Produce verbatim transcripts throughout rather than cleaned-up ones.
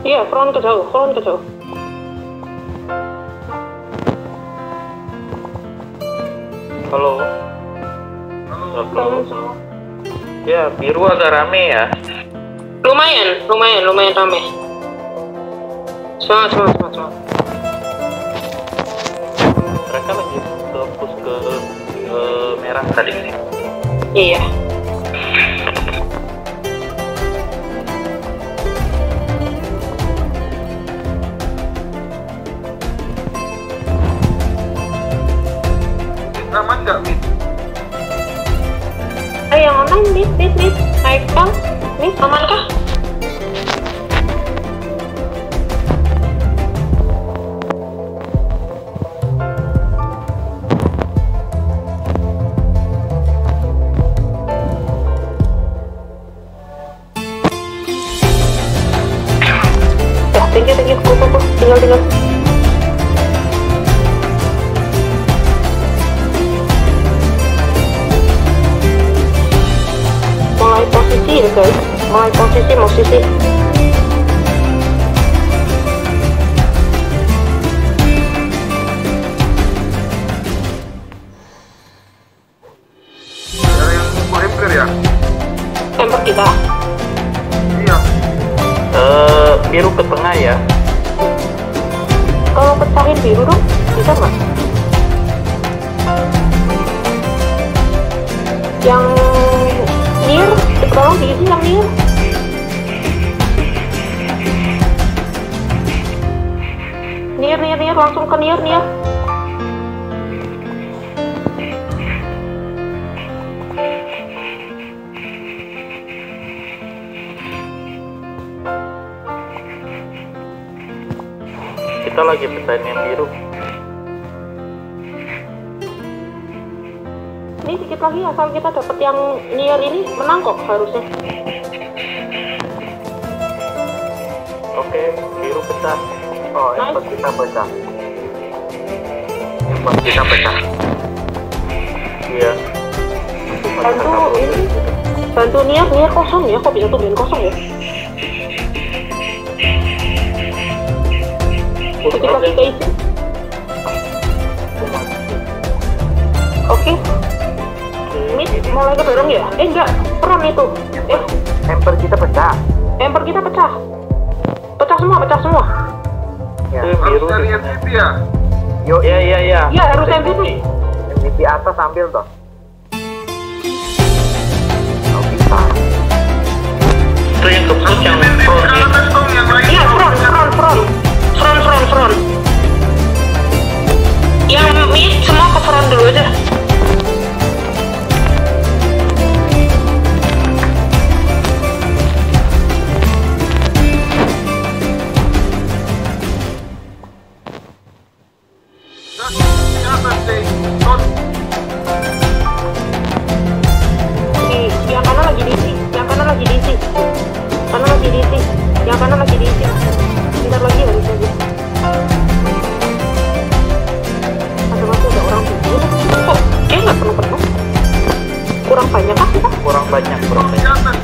Iya, front ke jauh, front ke jauh. Halo. Halo. Halo. Ya, biru agak rame ya. Lumayan, lumayan, lumayan rame. Semangat, semangat, semangat, semangat. Mereka lagi ke push ke, ke merah tadi. Iya. Aman nggak, Mit? Eh, yang aman, Mit, Mit, Mit. Naik bang, Mit, aman kah? Ya, thank you, thank you. Go, go, go. Tinggal, tinggal. Mulai posisi ya guys, mulai posisi posisi. Ada yang mau emper ya? Tempat kita. Iya. Eh, biru ke tengah ya. Kalau pecahin biru dong, bisa nggak? Yang near, tolong diisi yang near. Near, near, near, langsung ke near, near. Kita lagi pecahin yang biru. Ini dikit lagi asal kita dapat yang near ini menang kok harusnya. Oke, biru pecah. Oh, Nice. empat kita pecah. Empat kita pecah. Iya. Bantu ini, bantu near, near kosong ya, kok bisa tumben kosong ya? Dikit lagi keisi. Oke. Mit, mulai kedorong ya? Eh enggak, peran itu. Eh, Emper kita pecah. emper kita pecah. Pecah semua, pecah semua. Ya, Harus biru. cari M V P ya? Yo, iya iya iya. Iya, harus M V P. M V P atas ambil toh. Oh, bisa. Itu yang keputus yang Yang front ke ya. atas dong, yang lain. Iya, front, front, front. Front, front, front. Yang mid semua ke front dulu aja. Ke atas deh. Ton. Di, yang kanan lagi diisi, yang kanan lagi diisi. Kanan lagi diisi, yang kanan lagi diisi. Bentar lagi harus aja. Ada masih ada orang tujuh. Kok kayak nggak penuh penuh? Kurang banyak kah kita? Kurang banyak, kurang Ke banyak. atas.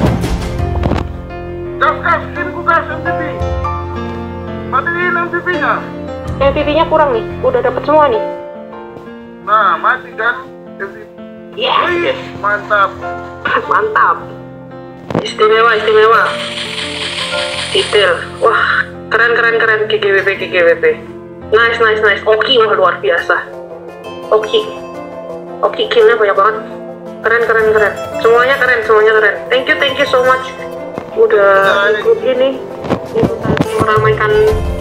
Gas, gas. Sini ku gas M V P. Matiin M V P-nya. M V P-nya kurang nih, udah dapet semua nih. Nah, mati kan M V P. Yes, Wih, mantap. mantap. Istimewa, istimewa. Detail. Wah, keren, keren, keren. G G W P, G G W P. Nice, nice, nice. Oki mah luar biasa. Oki. Oki killnya banyak banget. Keren, keren, keren. Semuanya keren, semuanya keren. Thank you, thank you so much. Udah ikut ini. Ikut meramaikan